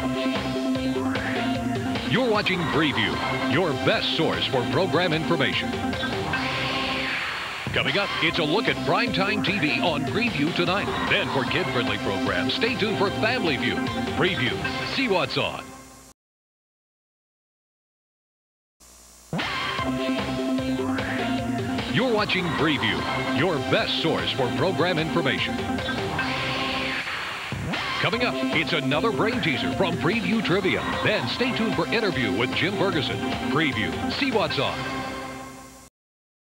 You're watching Prevue, your best source for program information. Coming up, it's a look at primetime TV on Prevue Tonight. Then for kid-friendly programs, stay tuned for FamilyVue. Prevue, see what's on. You're watching Prevue, your best source for program information. Coming up, it's another brain teaser from Prevue Trivia. Then stay tuned for Intervue with Jim Ferguson. Prevue, see what's on.